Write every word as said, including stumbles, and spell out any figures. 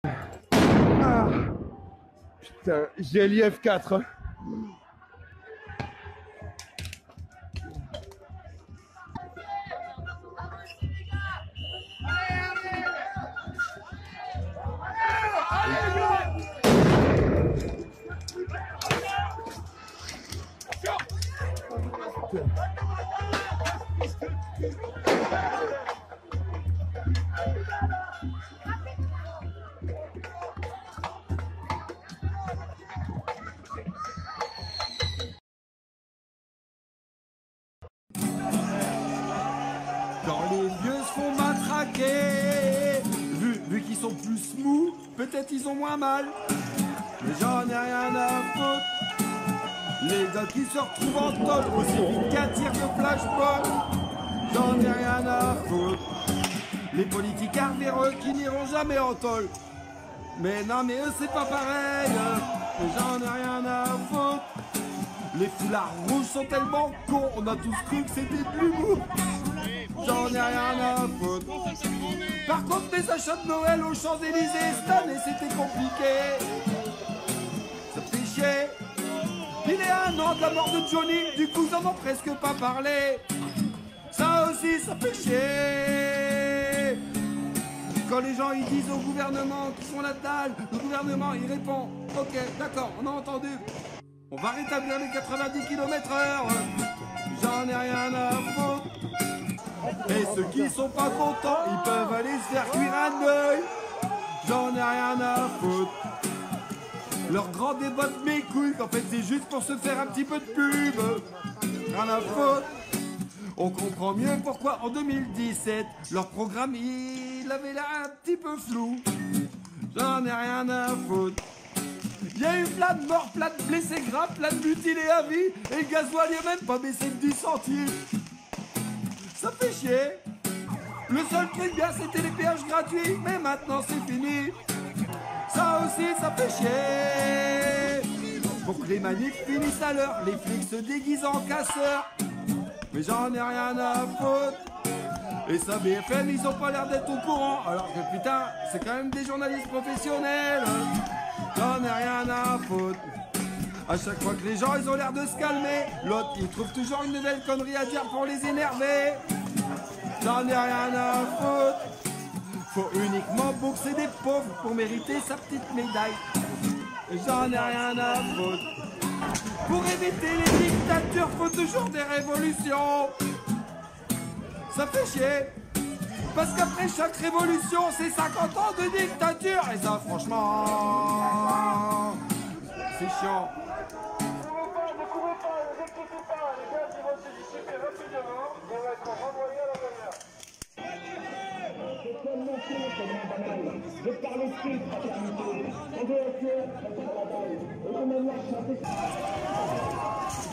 Ah, putain, j'ai l'I F quatre. Quand les vieux se font matraquer, vu, vu qu'ils sont plus mous, peut-être ils ont moins mal. Mais j'en ai rien à foutre. Les gars qui se retrouvent en tôle, aussi vite qu'un tir de flashball, j'en ai rien à foutre. Les politiques véreux qui n'iront jamais en tôle. Mais non, mais eux c'est pas pareil. Mais j'en ai rien à foutre. Les foulards rouges sont tellement cons, on a tous cru que c'était de l'humour. J'en ai rien à foutre. Par contre, les achats de Noël aux Champs-Élysées, cette année c'était compliqué. Ça fait chier. Il est un an de la mort de Johnny, du coup ils en ont presque pas parlé. Ça aussi, ça fait chier. Quand les gens ils disent au gouvernement qu'ils sont la dalle, le gouvernement il répond: ok, d'accord, on a entendu. On va rétablir les quatre-vingt-dix kilomètres heure. J'en ai rien à foutre. Et ceux qui sont pas contents, ils peuvent aller se faire cuire un œil. J'en ai rien à foutre. Leur grand débat de mes couilles, qu'en fait c'est juste pour se faire un petit peu de pub. Rien à foutre. On comprend mieux pourquoi en deux mille dix-sept, leur programme il avait l'air un petit peu flou. J'en ai rien à foutre. Il y a eu plein de morts, plein de blessés graves, plein de mutilés à vie, et le gasoil il a même pas baissé de dix centimes. Ça fait chier. Le seul truc bien c'était les péages gratuits, mais maintenant c'est fini. Ça aussi ça fait chier. Pour que les manifs finissent à l'heure, les flics se déguisent en casseurs. Mais j'en ai rien à foutre. Et ça B F M ils ont pas l'air d'être au courant, alors que putain c'est quand même des journalistes professionnels. J'en ai rien à foutre. À chaque fois que les gens ils ont l'air de se calmer, l'autre il trouve toujours une nouvelle connerie à dire pour les énerver. J'en ai rien à foutre. Faut uniquement boxer des pauvres pour mériter sa petite médaille. J'en ai rien à foutre. Pour éviter les dictatures, faut toujours des révolutions. Ça fait chier. Parce qu'après chaque révolution, c'est cinquante ans de dictature. Et ça, franchement, c'est chiant. Ne courez pas, ne inquiétez pas, les gars qui vont se dissiper rapidement, vont être renvoyés à la galère. Je parle aussi, fraternité. On doit être, on parle la balle. Et de manière